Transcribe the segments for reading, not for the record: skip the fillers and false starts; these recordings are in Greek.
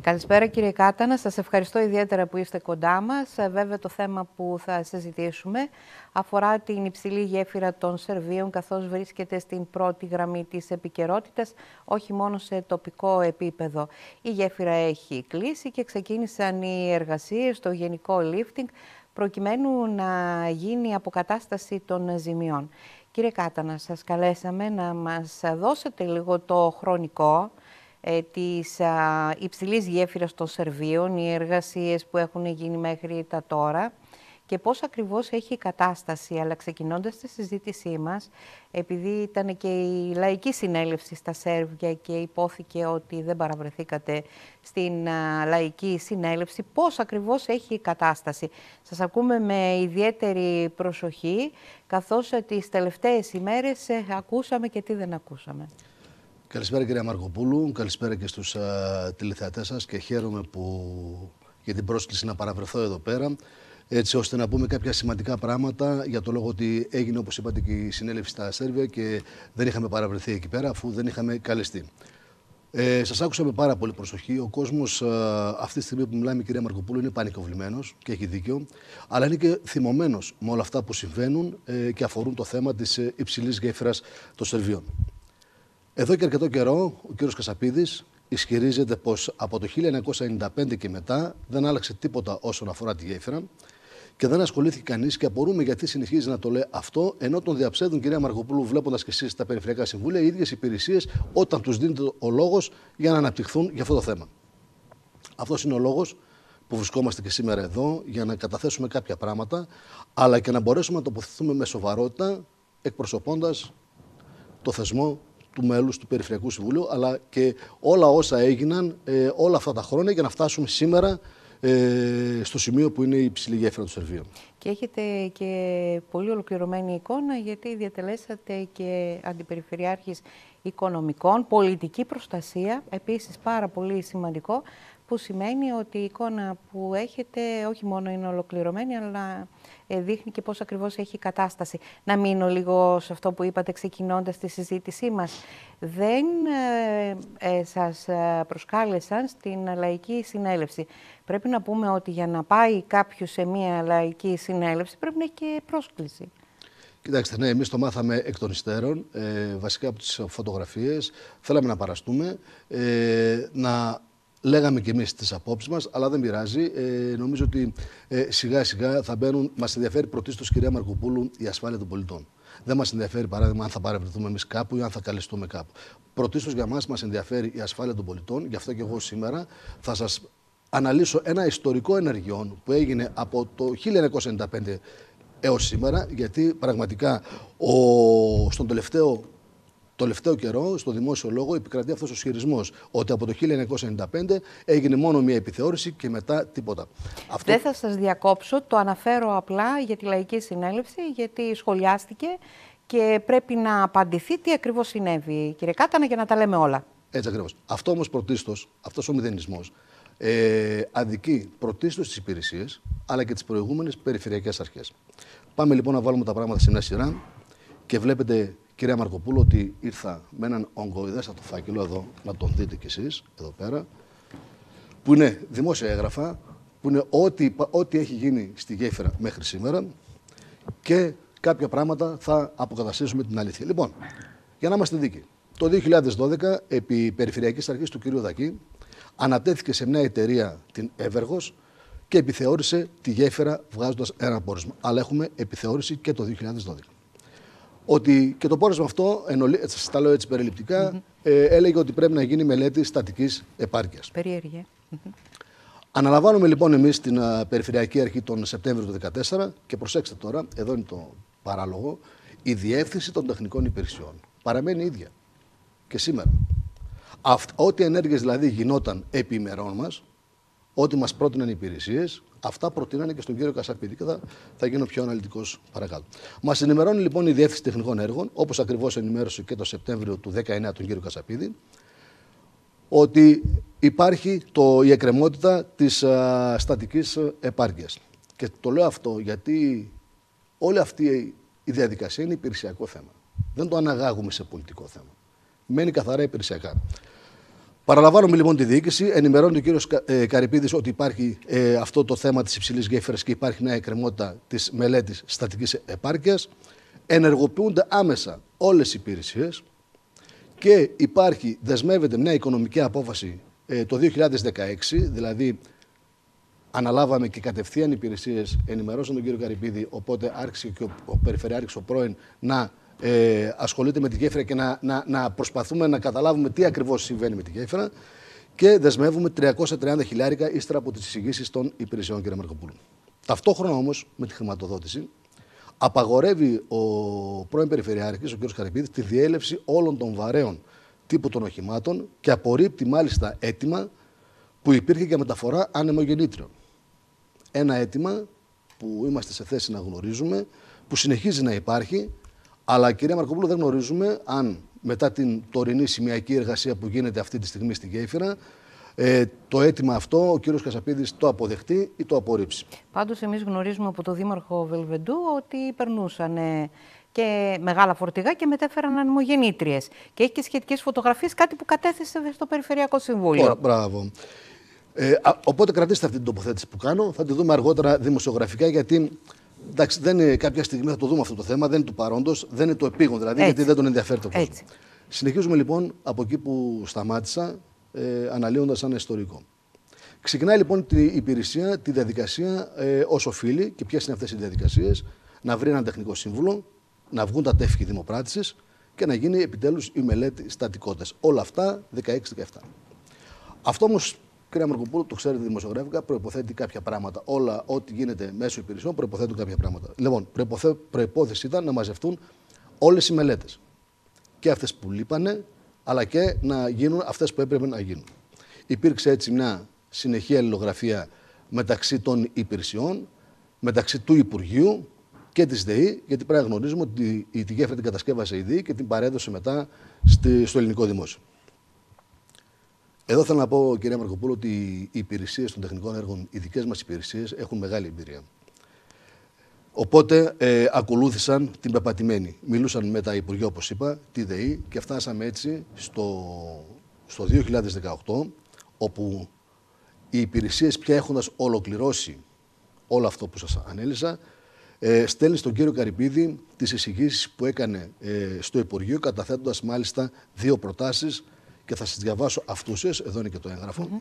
Καλησπέρα κύριε Κάτανα, σας ευχαριστώ ιδιαίτερα που είστε κοντά μας. Βέβαια το θέμα που θα συζητήσουμε αφορά την υψηλή γέφυρα των Σερβίων, καθώς βρίσκεται στην πρώτη γραμμή της επικαιρότητας, όχι μόνο σε τοπικό επίπεδο. Η γέφυρα έχει κλείσει και ξεκίνησαν οι εργασίες στο γενικό lifting, προκειμένου να γίνει αποκατάσταση των ζημιών. Κύριε Κάτανα, σας καλέσαμε να μας δώσετε λίγο το χρονικό της υψηλής γέφυρας των Σερβίων, οι εργασίες που έχουν γίνει μέχρι τα τώρα και πώς ακριβώς έχει η κατάσταση. Αλλά ξεκινώντας τη συζήτησή μας, επειδή ήταν και η λαϊκή συνέλευση στα Σέρβια και υπόθηκε ότι δεν παραβρεθήκατε στην λαϊκή συνέλευση, πώς ακριβώς έχει η κατάσταση. Σας ακούμε με ιδιαίτερη προσοχή, καθώς τις τελευταίες ημέρες ακούσαμε και τι δεν ακούσαμε. Καλησπέρα κυρία Μαρκοπούλου, καλησπέρα και στους τηλεθεατές σας και χαίρομαι για την πρόσκληση να παραβρεθώ εδώ πέρα, έτσι ώστε να πούμε κάποια σημαντικά πράγματα για το λόγο ότι έγινε, όπως είπατε, και η συνέλευση στα Σέρβια και δεν είχαμε παραβρεθεί εκεί πέρα αφού δεν είχαμε καλεστεί. Σας άκουσα με πάρα πολύ προσοχή. Ο κόσμος αυτή τη στιγμή που μιλάμε, κυρία Μαρκοπούλου, είναι πανικοβλημένος και έχει δίκιο, αλλά είναι και θυμωμένος με όλα αυτά που συμβαίνουν και αφορούν το θέμα της υψηλής γέφυρας των Σερβίων. Εδώ και αρκετό καιρό ο κύριος Κασαπίδης ισχυρίζεται πως από το 1995 και μετά δεν άλλαξε τίποτα όσον αφορά τη γέφυρα και δεν ασχολήθηκε κανείς και απορούμε γιατί συνεχίζει να το λέει αυτό, ενώ τον διαψεύδουν, κυρία Μαρκοπούλου, βλέποντας και εσείς τα περιφερειακά συμβούλια, οι ίδιες υπηρεσίες όταν τους δίνεται ο λόγος για να αναπτυχθούν για αυτό το θέμα. Αυτός είναι ο λόγος που βρισκόμαστε και σήμερα εδώ, για να καταθέσουμε κάποια πράγματα, αλλά και να μπορέσουμε να τοποθετηθούμε με σοβαρότητα, εκπροσωπώντας το θεσμό του μέλους του Περιφερειακού Συμβουλίου, αλλά και όλα όσα έγιναν όλα αυτά τα χρόνια για να φτάσουμε σήμερα στο σημείο που είναι η υψηλή γέφυρα των Σερβίων. Και έχετε και πολύ ολοκληρωμένη εικόνα, γιατί διατελέσατε και αντιπεριφερειάρχης οικονομικών, πολιτική προστασία, επίσης πάρα πολύ σημαντικό, που σημαίνει ότι η εικόνα που έχετε όχι μόνο είναι ολοκληρωμένη, αλλά δείχνει και πώς ακριβώς έχει η κατάσταση. Να μείνω λίγο σε αυτό που είπατε ξεκινώντας τη συζήτησή μας. Δεν σας προσκάλεσαν στην λαϊκή συνέλευση. Πρέπει να πούμε ότι για να πάει κάποιος σε μια λαϊκή συνέλευση πρέπει να έχει και πρόσκληση. Κοιτάξτε, ναι, εμείς το μάθαμε εκ των υστέρων, βασικά από τις φωτογραφίες. Θέλαμε να παραστούμε, να λέγαμε κι εμείς τις απόψεις μας, αλλά δεν πειράζει. Νομίζω ότι σιγά σιγά θα μπαίνουν. Μας ενδιαφέρει πρωτίστως, κυρία Μαρκοπούλου, η ασφάλεια των πολιτών. Δεν μας ενδιαφέρει, παράδειγμα, αν θα παρευρεθούμε εμείς κάπου ή αν θα καλεστούμε κάπου. Πρωτίστως για μας ενδιαφέρει η ασφάλεια των πολιτών. Γι' αυτό και εγώ σήμερα θα σας αναλύσω ένα ιστορικό ενεργειών που έγινε από το 1995 έως σήμερα, γιατί πραγματικά στον τελευταίο καιρό, στο δημόσιο λόγο, επικρατεί αυτός ο ισχυρισμός ότι από το 1995 έγινε μόνο μία επιθεώρηση και μετά τίποτα. Δεν θα σας διακόψω, το αναφέρω απλά για τη λαϊκή συνέλευση, γιατί σχολιάστηκε και πρέπει να απαντηθεί τι ακριβώς συνέβη, κύριε Κάτανα, για να τα λέμε όλα. Έτσι ακριβώς. Αυτό όμως πρωτίστως, αυτός ο μηδενισμός, αδικεί πρωτίστως τις υπηρεσίες, αλλά και τις προηγούμενες περιφερειακές αρχές. Πάμε λοιπόν να βάλουμε τα πράγματα σε μια σειρά και βλέπετε, κυρία Μαρκοπούλου, ότι ήρθα με έναν ογκοειδέστατο φάκελο εδώ, να τον δείτε κι εσείς, εδώ πέρα, που είναι δημόσια έγγραφα, που είναι ό,τι έχει γίνει στη γέφυρα μέχρι σήμερα και κάποια πράγματα θα αποκαταστήσουμε την αλήθεια. Λοιπόν, για να είμαστε δίκαιοι, το 2012, επί περιφερειακής αρχής του κ. Δακή, ανατέθηκε σε μια εταιρεία, την Εύεργος, και επιθεώρησε τη γέφυρα βγάζοντας ένα πόρισμα. Αλλά έχουμε επιθεώρηση και το 2012. Ότι και το πόρισμα αυτό, σας τα λέω έτσι περιληπτικά, έλεγε ότι πρέπει να γίνει μελέτη στατικής επάρκειας. Περίεργη. Αναλαμβάνουμε λοιπόν εμείς την Περιφερειακή Αρχή τον Σεπτέμβριο του 2014 και προσέξτε τώρα, εδώ είναι το παράλογο, η διεύθυνση των τεχνικών υπηρεσιών παραμένει ίδια και σήμερα. Ό,τι ενέργειες δηλαδή γινόταν επί ημερών μας, ό,τι μας πρότειναν οι υπηρεσίες, αυτά προτείνανε και στον κύριο Κασαπίδη και θα γίνω πιο αναλυτικός παρακάτω. Μας ενημερώνει λοιπόν η Διεύθυνση Τεχνικών Έργων, όπως ακριβώς ενημέρωσε και το Σεπτέμβριο του 2019 τον κύριο Κασαπίδη, ότι υπάρχει η εκκρεμότητα της στατικής επάρκειας. Και το λέω αυτό γιατί όλη αυτή η διαδικασία είναι υπηρεσιακό θέμα. Δεν το αναγάγουμε σε πολιτικό θέμα. Μένει καθαρά υπηρεσιακά. Παραλαμβάνουμε λοιπόν τη διοίκηση. Ενημερώνει ο κύριος Καρυπίδης ότι υπάρχει αυτό το θέμα της υψηλής γέφυρας και υπάρχει νέα εκκρεμότητα της μελέτης στατικής επάρκειας. Ενεργοποιούνται άμεσα όλες οι υπηρεσίες και δεσμεύεται μια οικονομική απόφαση το 2016, δηλαδή αναλάβαμε και κατευθείαν οι υπηρεσίες, ενημερώσαν τον κύριο Καρυπίδη, οπότε άρχισε και ο Περιφερειάρχης ο πρώην να ασχολείται με τη γέφυρα και να προσπαθούμε να καταλάβουμε τι ακριβώς συμβαίνει με τη γέφυρα και δεσμεύουμε 330 χιλιάρικα ύστερα από τις εισηγήσεις των υπηρεσιών, κύριε Μαρκοπούλου. Ταυτόχρονα όμως με τη χρηματοδότηση απαγορεύει ο πρώην Περιφερειάρχης, ο κ. Καρυπίδης, τη διέλευση όλων των βαρέων τύπου των οχημάτων και απορρίπτει μάλιστα αίτημα που υπήρχε για μεταφορά ανεμογεννήτριων. Ένα αίτημα που είμαστε σε θέση να γνωρίζουμε, που συνεχίζει να υπάρχει, αλλά κυρία Μαρκοπούλου δεν γνωρίζουμε αν μετά την τωρινή σημειακή εργασία που γίνεται αυτή τη στιγμή στη γέφυρα, το αίτημα αυτό ο κύριος Κασαπίδης το αποδεχτεί ή το απορρίψει. Πάντως εμείς γνωρίζουμε από τον Δήμαρχο Βελβεντού ότι περνούσαν και μεγάλα φορτηγά και μετέφεραν ανεμογεννήτριες. Και έχει και σχετικές φωτογραφίες, κάτι που κατέθεσε στο Περιφερειακό Συμβούλιο. Ωραία, μπράβο. Οπότε κρατήστε αυτή την τοποθέτηση που κάνω. Θα τη δούμε αργότερα δημοσιογραφικά, γιατί εντάξει, δεν είναι, κάποια στιγμή θα το δούμε αυτό το θέμα. Δεν είναι του παρόντος, δεν είναι το επίγον δηλαδή, γιατί δεν τον ενδιαφέρει το κόσμο. Συνεχίζουμε λοιπόν από εκεί που σταμάτησα, αναλύοντας ένα ιστορικό. Ξεκινάει λοιπόν η υπηρεσία τη διαδικασία όσο οφείλει και ποιες είναι αυτές οι διαδικασίες, να βρει έναν τεχνικό σύμβουλο, να βγουν τα τεύχη δημοπράτησης και να γίνει επιτέλους η μελέτη στατικότητας. Όλα αυτά 16-17. Αυτό όμως, κυρία Μαρκοπούλου, το ξέρετε δημοσιογραφικά, προϋποθέτει κάποια πράγματα. Όλα, ό,τι γίνεται μέσω υπηρεσιών, προϋποθέτουν κάποια πράγματα. Λοιπόν, προϋπόθεση ήταν να μαζευτούν όλες οι μελέτες. Και αυτές που λείπανε, αλλά και να γίνουν αυτές που έπρεπε να γίνουν. Υπήρξε έτσι μια συνεχή αλληλογραφία μεταξύ των υπηρεσιών, μεταξύ του Υπουργείου και της ΔΕΗ, γιατί πρέπει να γνωρίζουμε ότι τη γέφυρα την κατασκεύασε η ΔΕΗ και την παρέδωσε μετά στο ελληνικό δημόσιο. Εδώ θέλω να πω, κυρία Μαρκοπούλου, ότι οι υπηρεσίες των τεχνικών έργων, οι δικές μας υπηρεσίες, έχουν μεγάλη εμπειρία. Οπότε ακολούθησαν την πεπατημένη. Μιλούσαν με τα Υπουργεία, όπως είπα, τη ΔΕΗ και φτάσαμε έτσι στο 2018, όπου οι υπηρεσίες πια έχοντας ολοκληρώσει όλο αυτό που σας ανέλησα, στέλνει στον κύριο Καρυπίδη τις εισηγήσεις που έκανε στο Υπουργείο, καταθέτοντας μάλιστα 2 προτάσεις και θα σας διαβάσω αυτούσες, εδώ είναι και το έγγραφο.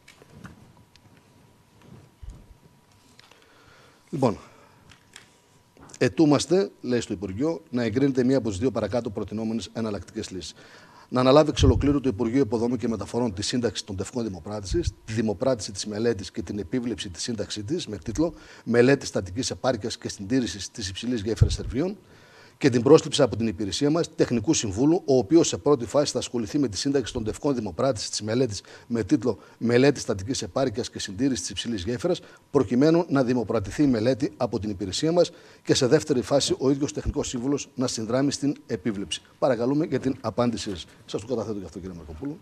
Λοιπόν, ετούμαστε, λέει στο Υπουργείο, να εγκρίνεται μία από τις 2 παρακάτω προτινόμενες εναλλακτικές λύσεις. Να αναλάβει εξ ολοκλήρου το Υπουργείο Υποδομών και Μεταφορών τη σύνταξη των τευκών δημοπράτησης, τη δημοπράτηση της μελέτης και την επίβλεψη της σύνταξής της με τίτλο «Μελέτη στατικής επάρκειας και συντήρησης της υψηλής γέφυρας Σερβίων» και την πρόσληψη από την υπηρεσία μας τεχνικού συμβούλου, ο οποίος σε πρώτη φάση θα ασχοληθεί με τη σύνταξη των τευκών δημοπράτησης της μελέτης με τίτλο «Μελέτη στατικής επάρκειας και συντήρησης της υψηλής γέφυρας», προκειμένου να δημοπρατηθεί η μελέτη από την υπηρεσία μας και σε δεύτερη φάση ο ίδιος τεχνικός σύμβουλος να συνδράμει στην επίβλεψη. Παρακαλούμε για την απάντησή σας. Σας το καταθέτω γι' αυτό, κύριε Μαρκοπούλου.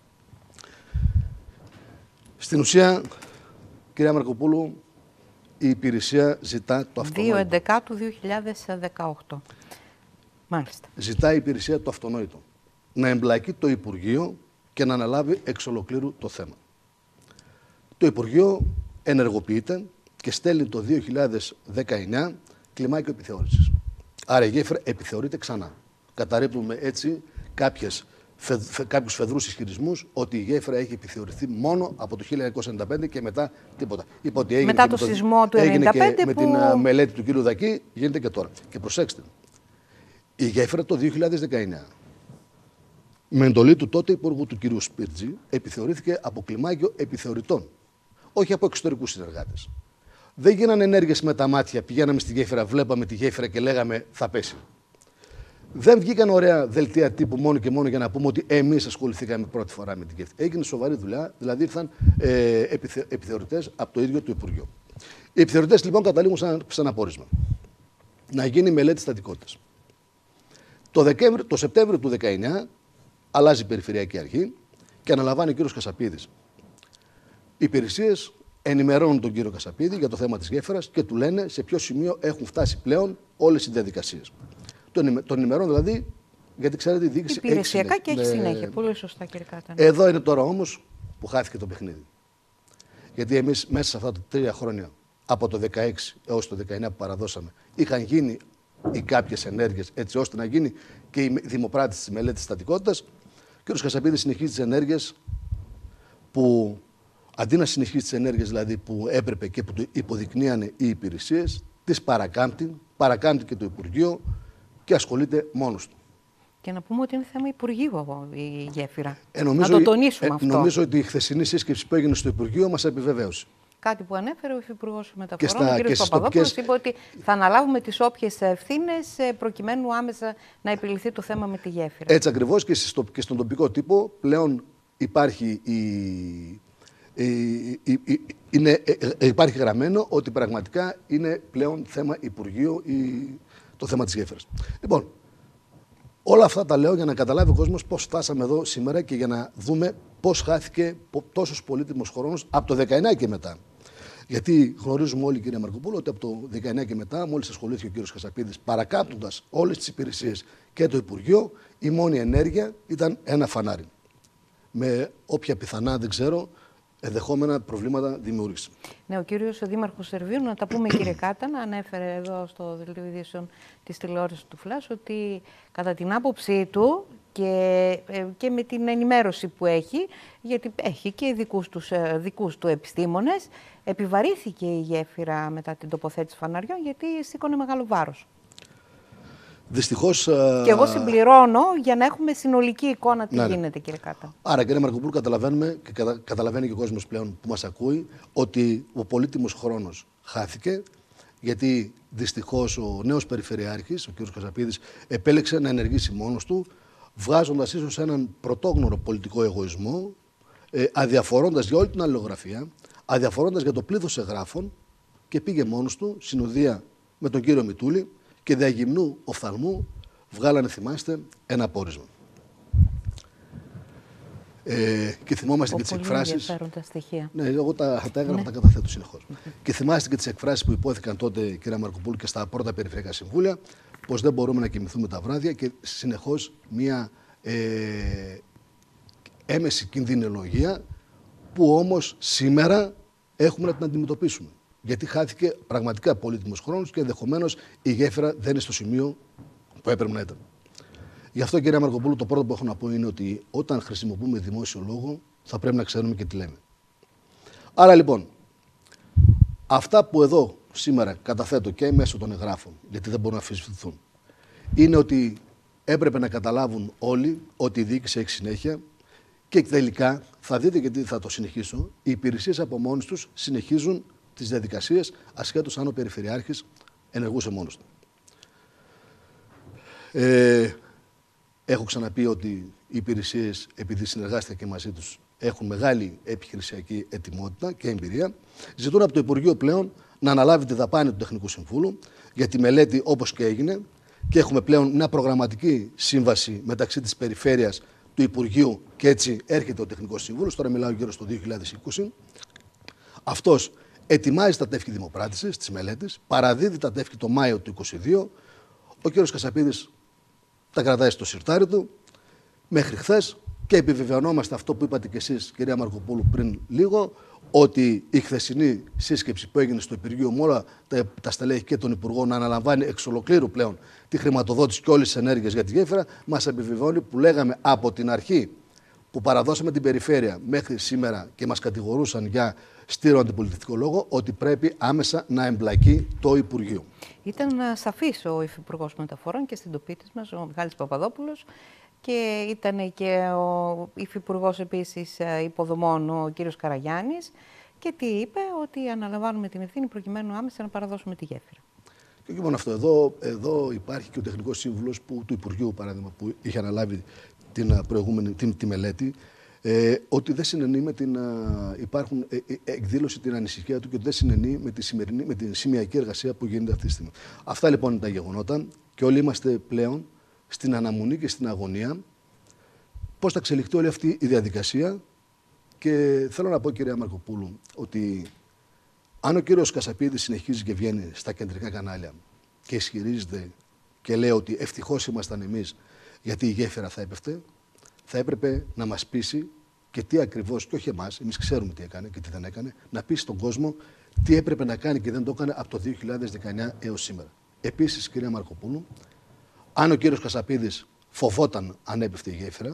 Στην ουσία, κυρία Μαρκοπούλου, η υπηρεσία ζητά το αυτονόητο. 2/11/2018. Μάλιστα. Ζητά η υπηρεσία το αυτονόητο. Να εμπλακεί το Υπουργείο και να αναλάβει εξ ολοκλήρου το θέμα. Το Υπουργείο ενεργοποιείται και στέλνει το 2019 κλιμάκιο επιθεώρησης. Άρα η γέφυρα επιθεωρείται ξανά. Καταρρίπτουμε έτσι κάποιους φεδρούς ισχυρισμούς ότι η γέφυρα έχει επιθεωρηθεί μόνο από το 1995 και μετά τίποτα. Μετά το σεισμό του 1995 και με την μελέτη του κ. Δακή γίνεται και τώρα. Και προσέξτε, η γέφυρα το 2019 με εντολή του τότε Υπουργού του κ. Σπίρτζη επιθεωρήθηκε από κλιμάκιο επιθεωρητών, όχι από εξωτερικούς συνεργάτες. Δεν γίνανε ενέργειες με τα μάτια, πηγαίναμε στη γέφυρα, βλέπαμε τη γέφυρα και λέγαμε θα πέσει. Δεν βγήκαν ωραία δελτία τύπου μόνο και μόνο για να πούμε ότι εμείς ασχοληθήκαμε πρώτη φορά με την γέφυρα. Έγινε σοβαρή δουλειά, δηλαδή ήρθαν επιθεωρητές από το ίδιο το Υπουργείο. Οι επιθεωρητές λοιπόν καταλήγουν σε ένα πόρισμα. Να γίνει μελέτη στατικότητας. Το Σεπτέμβριο του 2019 αλλάζει η Περιφερειακή Αρχή και αναλαμβάνει ο κύριος Κασαπίδης. Οι υπηρεσίες ενημερώνουν τον κύριο Κασαπίδη για το θέμα της γέφυρας και του λένε σε ποιο σημείο έχουν φτάσει πλέον όλες οι διαδικασίες. Τον ενημερώνουν δηλαδή Γιατί ξέρετε, η διοίκηση. Υπηρεσιακά και έχει συνέχεια. Πολύ σωστά, κύριε Κάτα. Εδώ είναι τώρα όμως που χάθηκε το παιχνίδι. Γιατί εμείς μέσα σε αυτά τα 3 χρόνια, από το 16 έως το 19 που παραδώσαμε, είχαν γίνει οι κάποιες ενέργειες έτσι ώστε να γίνει και η δημοπράτηση της μελέτης στατικότητας. Και ο κ. Κασαπίδης συνεχίζει τις ενέργειες που, αντί να συνεχίσει τις ενέργειες δηλαδή που έπρεπε και που του υποδεικνύανε οι υπηρεσίες, τις παρακάμπτει και το Υπουργείο και ασχολείται μόνος του. Και να πούμε ότι είναι θέμα Υπουργείου η γέφυρα. Να το τονίσουμε αυτό. Νομίζω ότι η χθεσινή σύσκεψη που έγινε στο Υπουργείο μας επιβεβαίωσε. Κάτι που ανέφερε ο Υφυπουργός Μεταφορών, ο κ. Παπαδόπουλος, είπε ότι θα αναλάβουμε τις όποιες ευθύνες προκειμένου άμεσα να επιληθεί το θέμα με τη γέφυρα. Έτσι ακριβώς και στον τοπικό τύπο πλέον υπάρχει, υπάρχει γραμμένο ότι πραγματικά είναι πλέον θέμα Υπουργείου το θέμα της γέφυρας. Λοιπόν, όλα αυτά τα λέω για να καταλάβει ο κόσμος πώς φτάσαμε εδώ σήμερα και για να δούμε πώς χάθηκε τόσος πολύτιμος χρόνος από το 19 και μετά. Γιατί γνωρίζουμε όλοι, κύριε Μαρκοπούλου, ότι από το 19 και μετά, μόλις ασχολήθηκε ο κύριος Κασαπίδης, παρακάπτοντας όλες τις υπηρεσίες και το Υπουργείο, η μόνη ενέργεια ήταν ένα φανάρι. Με όποια πιθανά, δεν ξέρω, ενδεχόμενα προβλήματα δημιούργησε. Ναι, ο κύριος Δήμαρχος Σερβίου, να τα πούμε κύριε Κάτανα, ανέφερε εδώ στο δελτίο ειδήσεων της τηλεόρασης του Φλάς ότι κατά την άποψή του και με την ενημέρωση που έχει, γιατί έχει και δικούς του επιστήμονες, επιβαρύθηκε η γέφυρα μετά την τοποθέτηση φαναριών γιατί σήκωνε μεγάλο βάρος. Δυστυχώς. Και εγώ συμπληρώνω για να έχουμε συνολική εικόνα τι γίνεται, κύριε Κάτα. Άρα, κύριε Μαρκοπούλου, καταλαβαίνουμε και καταλαβαίνει και ο κόσμος πλέον που μας ακούει ότι ο πολύτιμος χρόνος χάθηκε, γιατί δυστυχώς ο νέος Περιφερειάρχης, ο κ. Κασαπίδης, επέλεξε να ενεργήσει μόνος του, βγάζοντας ίσως έναν πρωτόγνωρο πολιτικό εγωισμό, αδιαφορώντας για όλη την αλληλογραφία, αδιαφορώντας για το πλήθος εγγράφων και πήγε μόνος του, συνοδεία με τον κύριο Μητούλη, και διαγυμνού οφθαλμού βγάλανε, θυμάστε, ένα πόρισμα. Και θυμόμαστε και τις εκφράσεις. Στοιχεία. Ναι, εγώ τα έγραφα, τα καταθέτω συνεχώς. Και θυμάστε και τις εκφράσεις που υπόθηκαν τότε, κύριε Μαρκοπούλου, και στα πρώτα περιφερειακά συμβούλια, πως δεν μπορούμε να κοιμηθούμε τα βράδια και συνεχώς μια έμεση κινδυνολογία που όμως σήμερα έχουμε να την αντιμετωπίσουμε. Γιατί χάθηκε πραγματικά πολύτιμος χρόνος και ενδεχομένως η γέφυρα δεν είναι στο σημείο που έπρεπε να ήταν. Γι' αυτό, κύριε Μαρκοπούλου, το πρώτο που έχω να πω είναι ότι όταν χρησιμοποιούμε δημόσιο λόγο θα πρέπει να ξέρουμε και τι λέμε. Άρα λοιπόν, αυτά που εδώ σήμερα καταθέτω και μέσω των εγγράφων, γιατί δεν μπορούν να αμφισβητηθούν, είναι ότι έπρεπε να καταλάβουν όλοι ότι η διοίκηση έχει συνέχεια και τελικά θα δείτε, γιατί θα το συνεχίσω, οι υπηρεσίες από μόνες τους συνεχίζουν τις διαδικασίες ασχέτως αν ο Περιφερειάρχης ενεργούσε μόνος του. Έχω ξαναπεί ότι οι υπηρεσίες, επειδή συνεργάστηκα και μαζί τους, έχουν μεγάλη επιχειρησιακή ετοιμότητα και εμπειρία. Ζητούν από το Υπουργείο πλέον να αναλάβει τη δαπάνη του Τεχνικού Συμβούλου για τη μελέτη όπως και έγινε και έχουμε πλέον μια προγραμματική σύμβαση μεταξύ της Περιφέρειας, του Υπουργείου και έτσι έρχεται ο Τεχνικός Συμβούλος. Τώρα μιλάω γύρω στο 2020. Αυτός ετοιμάζει τα τεύχη δημοπράτησης της μελέτης, παραδίδει τα τεύχη το Μάιο του 2022. Ο κ. Κασαπίδης τα κρατάει στο σιρτάρι του μέχρι χθες και επιβεβαιωνόμαστε αυτό που είπατε κι εσείς, κυρία Μαρκοπούλου, πριν λίγο, ότι η χθεσινή σύσκεψη που έγινε στο Υπουργείο με όλα τα στελέχη και των Υπουργών να αναλαμβάνει εξ ολοκλήρου πλέον τη χρηματοδότηση και όλες τις ενέργειες για τη γέφυρα, μας επιβεβαιώνει που λέγαμε από την αρχή που παραδώσαμε την περιφέρεια μέχρι σήμερα και μας κατηγορούσαν για στήρο αντιπολιτευτικό λόγο, ότι πρέπει άμεσα να εμπλακεί το Υπουργείο. Ήταν σαφής ο Υφυπουργός Μεταφορών και στην τοπίτης μας, ο Μιχάλης Παπαδόπουλος, και ήταν και ο Υφυπουργός επίσης Υποδομών, ο κύριος Καραγιάννης, και τι είπε, ότι αναλαμβάνουμε την ευθύνη προκειμένου άμεσα να παραδώσουμε τη γέφυρα. Και όχι μόνο αυτό, εδώ υπάρχει και ο Τεχνικός Σύμβουλος του Υπουργείου, παράδειγμα, που είχε αναλάβει την προηγούμενη τη μελέτη, ότι δεν συνενεί με την. Εκδήλωσε την ανησυχία του και ότι δεν συνενεί με την σημειακή εργασία που γίνεται αυτή τη στιγμή. Αυτά λοιπόν είναι τα γεγονότα και όλοι είμαστε πλέον στην αναμονή και στην αγωνία πώς θα εξελιχθεί όλη αυτή η διαδικασία. Και θέλω να πω, κυρία Μαρκοπούλου, ότι αν ο κύριος Κασαπίδης συνεχίζει και βγαίνει στα κεντρικά κανάλια και ισχυρίζεται και λέει ότι ευτυχώς ήμασταν εμείς γιατί η γέφυρα θα έπεφτε, θα έπρεπε να μας πείσει και τι ακριβώς, και όχι εμάς, εμείς ξέρουμε τι έκανε και τι δεν έκανε, να πείσει τον κόσμο τι έπρεπε να κάνει και δεν το έκανε από το 2019 έως σήμερα. Επίσης, κυρία Μαρκοπούλου, αν ο κύριος Κασαπίδης φοβόταν αν έπεφτε η γέφυρα,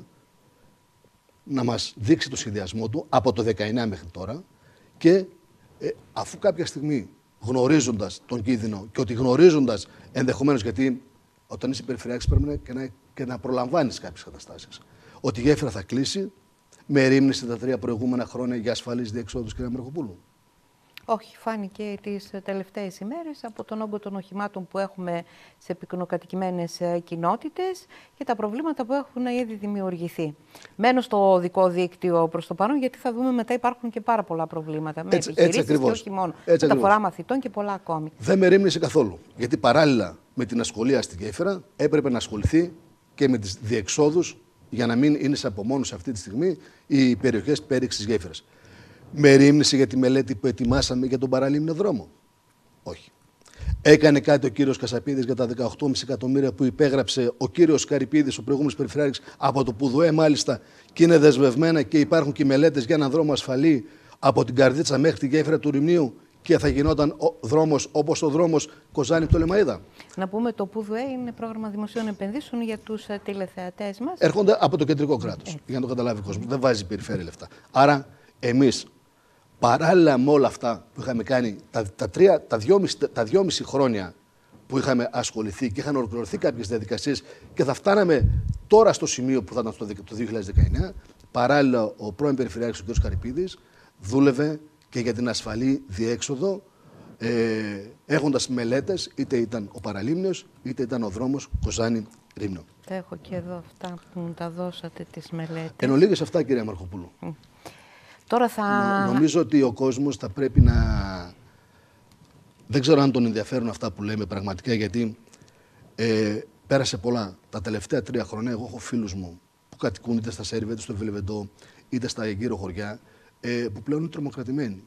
να μας δείξει το σχεδιασμό του από το 19 μέχρι τώρα και αφού κάποια στιγμή γνωρίζοντας τον κίνδυνο και ότι γνωρίζοντας ενδεχομένως, γιατί όταν είσαι περιφερειάρχης πρέπει και να προλαμβάνεις κάποιες καταστάσεις, ότι η γέφυρα θα κλείσει, με ρήμνησε τα 3 προηγούμενα χρόνια για ασφαλείς διεξόδους, κυρία Μαρκοπούλου. Όχι, φάνηκε τις τελευταίες ημέρες από τον όγκο των οχημάτων που έχουμε σε πυκνοκατοικημένες κοινότητες και τα προβλήματα που έχουν ήδη δημιουργηθεί. Μένω στο οδικό δίκτυο προς το παρόν, γιατί θα δούμε μετά υπάρχουν και πάρα πολλά προβλήματα με επιχειρήσεις και όχι μόνο. Μεταφορά μαθητών και πολλά ακόμη. Δεν με ρήμνησε καθόλου, γιατί παράλληλα με την ασχολία στη γέφυρα έπρεπε να ασχοληθεί και με τις διεξόδους για να μην είναι σε απομόνωση αυτή τη στιγμή οι περιοχές πέριξης γέφυρας. Με ρήμνησε για τη μελέτη που ετοιμάσαμε για τον παραλίμνιο δρόμο. Όχι. Έκανε κάτι ο κύριος Κασαπίδης για τα 18,5 εκατομμύρια που υπέγραψε ο κύριος Καρυπίδης, ο προηγούμενος περιφερειάρχης, από το ΠΟΔΟΕ μάλιστα, και είναι δεσμευμένα και υπάρχουν και μελέτες για έναν δρόμο ασφαλή από την Καρδίτσα μέχρι τη γέφυρα του Ρημνίου και θα γινόταν δρόμος όπως ο δρόμος Κοζάνη-Πτολεμαΐδα. Να πούμε το ΠΟΔΟΕ είναι πρόγραμμα δημοσίων επενδύσεων για τους τηλεθεατές μας. Έρχονται από το κεντρικό κράτος, για να το καταλάβει ο κόσμος. Δεν βάζει η περιφέρεια λεφτά. Άρα εμείς, παράλληλα με όλα αυτά που είχαμε κάνει τα 2,5 χρόνια που είχαμε ασχοληθεί και είχαν ολοκληρωθεί κάποιες διαδικασίες και θα φτάναμε τώρα στο σημείο που θα ήταν το 2019, παράλληλα ο πρώην Περιφερειάρχης ο κ. Καρυπίδης δούλευε και για την ασφαλή διέξοδο, έχοντας μελέτες, είτε ήταν ο Παραλίμνιος είτε ήταν ο δρόμος Κοζάνη-Ρήμνο. Τα έχω και εδώ αυτά που μου τα δώσατε, τις μελέτες. Εν ολίγης αυτά, κυρία Μαρκοπούλου. Τώρα Νομίζω ότι ο κόσμος θα πρέπει να... Δεν ξέρω αν τον ενδιαφέρουν αυτά που λέμε πραγματικά, γιατί πέρασε πολλά. Τα τελευταία 3 χρόνια εγώ έχω φίλους μου που κατοικούν είτε στα Σέρβια, είτε στο Βελεβεντό, είτε στα γύρω χωριά, που πλέον είναι τρομοκρατημένοι.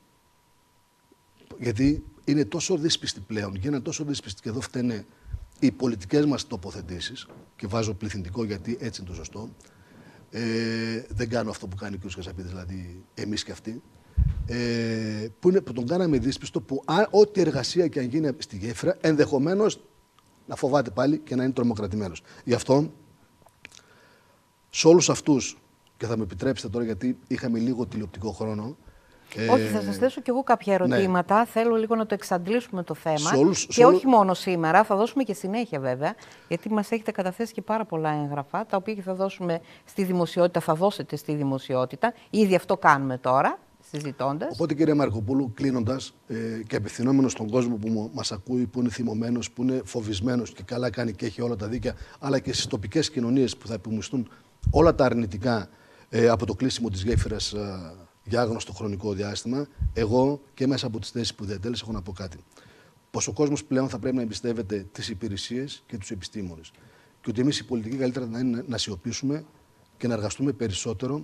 Γιατί είναι τόσο δύσπιστοι πλέον, γίνανε τόσο δύσπιστοι και εδώ φταίνε οι πολιτικές μας τοποθετήσεις, και βάζω πληθυντικό γιατί έτσι είναι το σωστό. Δεν κάνω αυτό που κάνει ο κ. Κασαπίδης, δηλαδή εμείς και αυτοί, που τον κάναμε δύσπιστο, που ό,τι εργασία και αν γίνει στη γέφυρα, ενδεχομένως να φοβάται πάλι και να είναι τρομοκρατημένος. Γι' αυτό, σε όλους αυτούς, και θα με επιτρέψετε τώρα γιατί είχαμε λίγο τηλεοπτικό χρόνο. Όχι, θα σας θέσω κι εγώ κάποια ερωτήματα. Ναι. Θέλω λίγο να το εξαντλήσουμε το θέμα. Και όχι μόνο σήμερα, θα δώσουμε και συνέχεια βέβαια, γιατί μας έχετε καταθέσει και πάρα πολλά έγγραφα, τα οποία και θα δώσουμε στη δημοσιότητα, θα δώσετε στη δημοσιότητα. Ήδη αυτό κάνουμε τώρα, συζητώντας. Οπότε, κύριε Μαρκοπούλου, κλείνοντας και απευθυνόμενος στον κόσμο που μας ακούει, που είναι θυμωμένος, που είναι φοβισμένος και καλά κάνει και έχει όλα τα δίκαια, αλλά και στις τοπικές κοινωνίες που θα επιμιστούν όλα τα αρνητικά από το κλείσιμο της γέφυρας για άγνωστο χρονικό διάστημα, εγώ και μέσα από τις θέσεις που διατέλεσα έχω να πω κάτι. Πως ο κόσμος πλέον θα πρέπει να εμπιστεύεται τις υπηρεσίες και τους επιστήμονες. Και ότι εμείς οι πολιτικοί καλύτερα να είναι να σιωπήσουμε και να εργαστούμε περισσότερο,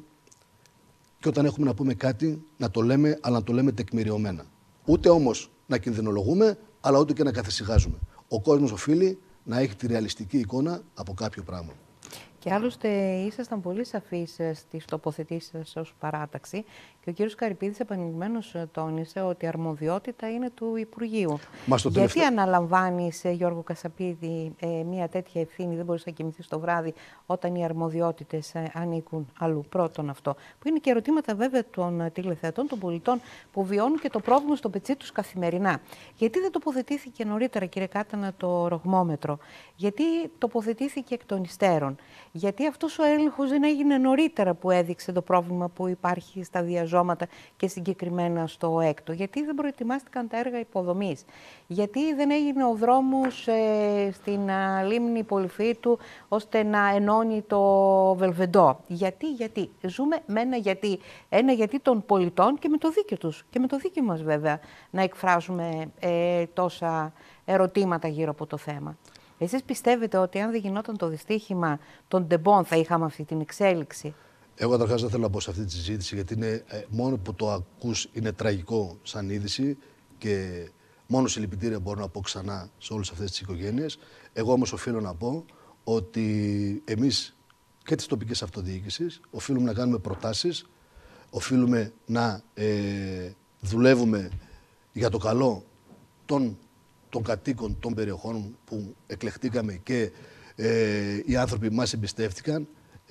και όταν έχουμε να πούμε κάτι να το λέμε, αλλά να το λέμε τεκμηριωμένα. Ούτε όμως να κινδυνολογούμε, αλλά ούτε και να καθησυχάζουμε. Ο κόσμος οφείλει να έχει τη ρεαλιστική εικόνα από κάποιο πράγμα. Και άλλωστε ήσασταν πολύ σαφείς στις τοποθετήσεις σας ως παράταξη και ο κύριος Καρυπίδης επανειλημμένως τόνισε ότι η αρμοδιότητα είναι του Υπουργείου. Γιατί αναλαμβάνεις, Γιώργο Κασαπίδη, μια τέτοια ευθύνη, δεν μπορείς να κοιμηθείς το βράδυ όταν οι αρμοδιότητες ανήκουν αλλού? Πρώτον αυτό, που είναι και ερωτήματα βέβαια των τηλεθεατών, των πολιτών που βιώνουν και το πρόβλημα στο πετσί τους καθημερινά. Γιατί δεν τοποθετήθηκε νωρίτερα, κύριε Κάτανα, το ρογμόμετρο? Γιατί τοποθετήθηκε εκ των υστέρων? Γιατί αυτός ο έλεγχος δεν έγινε νωρίτερα που έδειξε το πρόβλημα που υπάρχει στα διαζώματα και συγκεκριμένα στο έκτο? Γιατί δεν προετοιμάστηκαν τα έργα υποδομής? Γιατί δεν έγινε ο δρόμος στην λίμνη Πολυφίτου ώστε να ενώνει το Βελβεντό? Γιατί ζούμε με ένα γιατί των πολιτών και με το δίκαιο τους και με το δίκαιο μας βέβαια να εκφράζουμε τόσα ερωτήματα γύρω από το θέμα. Εσείς πιστεύετε ότι αν δεν γινόταν το δυστύχημα των Ντεμπών θα είχαμε αυτή την εξέλιξη? Εγώ καταρχάς δεν θέλω να μπω σε αυτή τη συζήτηση, γιατί είναι, μόνο που το ακούς είναι τραγικό σαν είδηση και μόνο συλληπιτήρια μπορώ να πω ξανά σε όλες αυτές τις οικογένειες. Εγώ όμως οφείλω να πω ότι εμείς και της τοπικής αυτοδιοίκησης, οφείλουμε να κάνουμε προτάσεις, οφείλουμε να δουλεύουμε για το καλό των κατοίκων των περιοχών που εκλεχτήκαμε και οι άνθρωποι μας εμπιστεύτηκαν,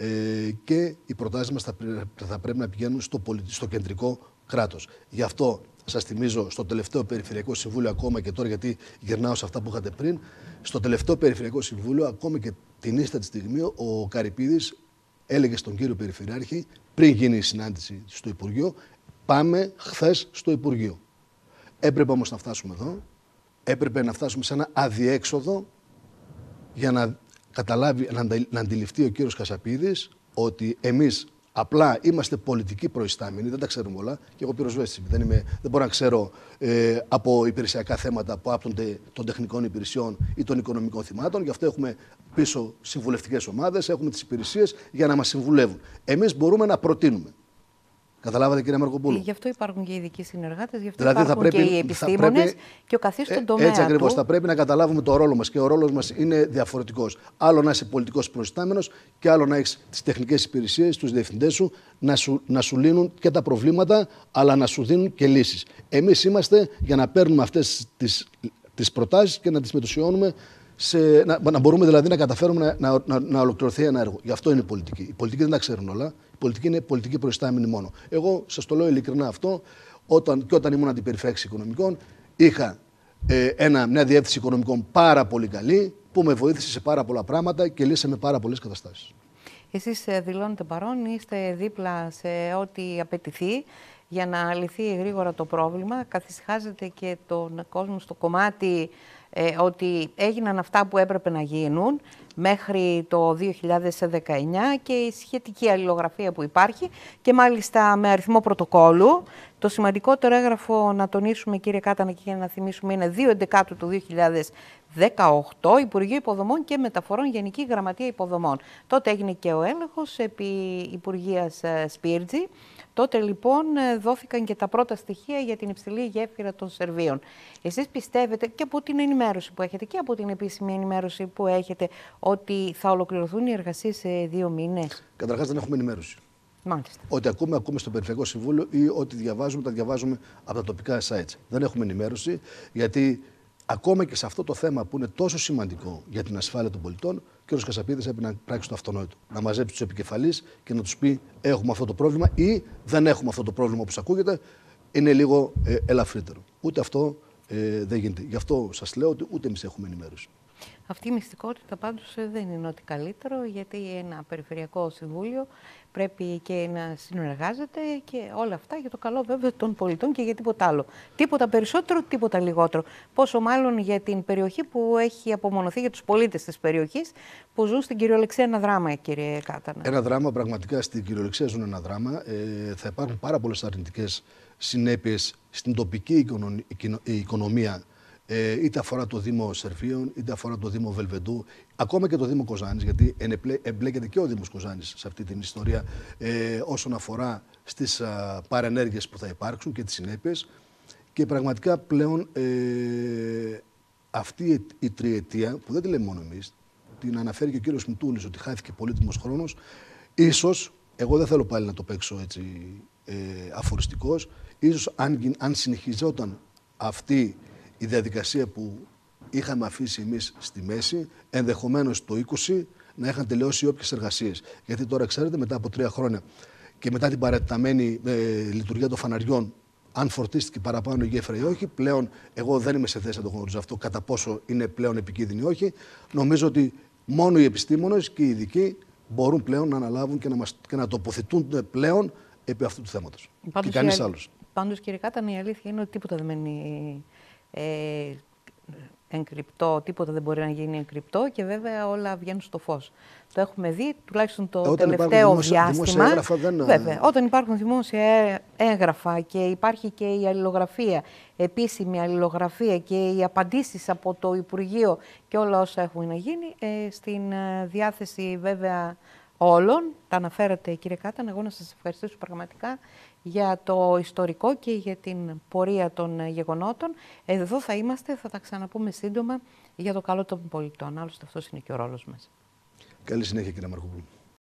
και οι προτάσεις μας θα πρέπει να πηγαίνουν στο κεντρικό κράτος. Γι' αυτό σας θυμίζω στο τελευταίο Περιφερειακό Συμβούλιο, ακόμα και τώρα γιατί γυρνάω σε αυτά που είχατε πριν, στο τελευταίο Περιφερειακό Συμβούλιο, ακόμα και την ίστατη στιγμή, ο Καρυπίδης έλεγε στον κύριο Περιφερειάρχη, πριν γίνει η συνάντηση στο Υπουργείο, πάμε χθες στο Υπουργείο. Έπρεπε όμως να φτάσουμε εδώ, έπρεπε να φτάσουμε σε ένα αδιέξοδο για να καταλάβει, να αντιληφθεί ο κύριος Κασαπίδης ότι εμείς απλά είμαστε πολιτικοί προϊστάμενοι, δεν τα ξέρουμε όλα. Και εγώ πυροσβέστης, δεν μπορώ να ξέρω από υπηρεσιακά θέματα που άπτονται των τεχνικών υπηρεσιών ή των οικονομικών θεμάτων. Γι' αυτό έχουμε πίσω συμβουλευτικές ομάδες, έχουμε τις υπηρεσίες για να μας συμβουλεύουν. Εμείς μπορούμε να προτείνουμε. Καταλάβατε, κύριε Μαρκοπούλου. Γι' αυτό υπάρχουν και οι ειδικοί συνεργάτες, γι' αυτό δηλαδή υπάρχουν και οι επιστήμονες και ο καθής στον τομέα. Έτσι ακριβώς. Θα πρέπει να καταλάβουμε το ρόλο μας και ο ρόλος μας είναι διαφορετικός. Άλλο να είσαι πολιτικός προϊστάμενος και άλλο να έχεις τις τεχνικές υπηρεσίες, τους διευθυντές σου να σου λύνουν και τα προβλήματα, αλλά να σου δίνουν και λύσεις. Εμείς είμαστε για να παίρνουμε αυτές τις προτάσεις και να τις μετουσιώνουμε. Να μπορούμε δηλαδή να καταφέρουμε να ολοκληρωθεί ένα έργο. Γι' αυτό είναι η πολιτική. Οι πολιτικοί δεν τα ξέρουν όλα. Η πολιτική είναι πολιτική προϊστάμενη μόνο. Εγώ σας το λέω ειλικρινά αυτό. Όταν ήμουν αντιπεριφέρειας οικονομικών, είχα μια διεύθυνση οικονομικών πάρα πολύ καλή, που με βοήθησε σε πάρα πολλά πράγματα και λύσαμε πάρα πολλές καταστάσεις. Εσείς δηλώνετε παρόν, είστε δίπλα σε ό,τι απαιτηθεί για να λυθεί γρήγορα το πρόβλημα. Καθησυχάζετε και τον κόσμο στο κομμάτι ότι έγιναν αυτά που έπρεπε να γίνουν μέχρι το 2019 και η σχετική αλληλογραφία που υπάρχει και μάλιστα με αριθμό πρωτοκόλλου. Το σημαντικότερο έγγραφο, να τονίσουμε κύριε Κάτανα και να θυμίσουμε, είναι 2/11 του 2018, Υπουργείο Υποδομών και Μεταφορών, Γενική Γραμματεία Υποδομών. Τότε έγινε και ο έλεγχος επί Υπουργείας Σπίρτζη. Τότε λοιπόν δόθηκαν και τα πρώτα στοιχεία για την υψηλή γέφυρα των Σερβίων. Εσείς πιστεύετε, και από την ενημέρωση που έχετε και από την επίσημη ενημέρωση που έχετε, ότι θα ολοκληρωθούν οι εργασίες σε 2 μήνες? Καταρχάς δεν έχουμε ενημέρωση. Μάλιστα. Ό,τι ακούμε στο Περιφερειακό Συμβούλιο ή ό,τι διαβάζουμε, τα διαβάζουμε από τα τοπικά sites. Δεν έχουμε ενημέρωση, γιατί ακόμα και σε αυτό το θέμα που είναι τόσο σημαντικό για την ασφάλεια των πολιτών, ο κ. Κασαπίδης έπρεπε να πράξει το αυτονόητο. Να μαζέψει τους επικεφαλείς και να τους πει: έχουμε αυτό το πρόβλημα ή δεν έχουμε αυτό το πρόβλημα, όπως ακούγεται, είναι λίγο ελαφρύτερο. Ούτε αυτό δεν γίνεται. Γι' αυτό σας λέω ότι ούτε εμείς έχουμε ενημέρωση. Αυτή η μυστικότητα πάντως δεν είναι ό,τι καλύτερο, γιατί ένα Περιφερειακό Συμβούλιο πρέπει και να συνεργάζεται και όλα αυτά για το καλό βέβαια των πολιτών και για τίποτα άλλο. Τίποτα περισσότερο, τίποτα λιγότερο. Πόσο μάλλον για την περιοχή που έχει απομονωθεί, για τους πολίτες της περιοχής που ζουν στην κυριολεξία ένα δράμα, κύριε Κάτανα. Ένα δράμα, πραγματικά στην κυριολεξία ζουν ένα δράμα. Θα υπάρχουν πάρα πολλές αρνητικές συνέπειες στην τοπική οικονομία. Είτε αφορά το Δήμο Σερβίων, είτε αφορά το Δήμο Βελβεντού, ακόμα και το Δήμο Κοζάνης, γιατί εμπλέκεται και ο Δήμος Κοζάνης σε αυτή την ιστορία όσον αφορά στις παρενέργειες που θα υπάρξουν και τις συνέπειες. Και πραγματικά πλέον αυτή η τριετία, που δεν τη λέμε μόνο εμείς, την αναφέρει και ο κύριος Μητούλης ότι χάθηκε πολύτιμος χρόνος, ίσως, εγώ δεν θέλω πάλι να το παίξω έτσι αφοριστικός, ίσως αν συνεχιζόταν αυτή η διαδικασία που είχαμε αφήσει εμείς στη μέση, ενδεχομένως το 20 να είχαν τελειώσει όποιες εργασίες. Γιατί τώρα, ξέρετε, μετά από 3 χρόνια και μετά την παρατεταμένη λειτουργία των φαναριών, αν φορτίστηκε παραπάνω η γέφυρα ή όχι, πλέον εγώ δεν είμαι σε θέση να το γνωρίζω αυτό, κατά πόσο είναι πλέον επικίνδυνη ή όχι. Νομίζω ότι μόνο οι επιστήμονες και οι ειδικοί μπορούν πλέον να αναλάβουν και να τοποθετούν πλέον επί αυτού του θέματος. Και κανείς άλλος. Πάντως, κύριε Κάτανα, η αλήθεια είναι ότι τίποτα δεν μένει εγκρυπτό, τίποτα δεν μπορεί να γίνει εγκρυπτό και βέβαια όλα βγαίνουν στο φως. Το έχουμε δει τουλάχιστον το τελευταίο διάστημα. Βέβαια, όταν υπάρχουν δημόσια έγγραφα και υπάρχει και η αλληλογραφία, επίσημη αλληλογραφία και οι απαντήσεις από το Υπουργείο και όλα όσα έχουν να γίνει, στην διάθεση βέβαια όλων, τα αναφέρατε κύριε Κάτανα, εγώ να σας ευχαριστήσω πραγματικά για το ιστορικό και για την πορεία των γεγονότων. Εδώ θα είμαστε, θα τα ξαναπούμε σύντομα για το καλό των πολιτών. Άλλωστε αυτός είναι και ο ρόλος μας. Καλή συνέχεια κύριε Μαρκοπούλου.